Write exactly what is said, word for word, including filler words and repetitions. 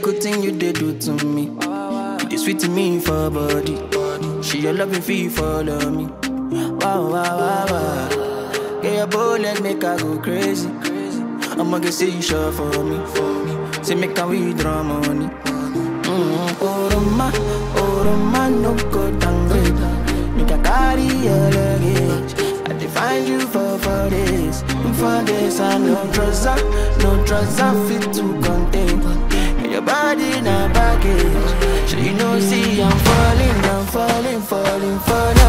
good thing you did do to me. You did sweet to me for body. She your loving fee follow me. Wow, wow, wow, wow. Get your bullet, make her go crazy. I'ma get say you sure for me. Say make her withdraw money. Mm-hmm. Oh, Roma, oh, Roma, no go downgrade. Make a carry your luggage. I define you for four days. For days, I no trouser, no trouser fit to contain. And your body in a baggage. So you know, see, I'm falling, I'm falling, falling, falling.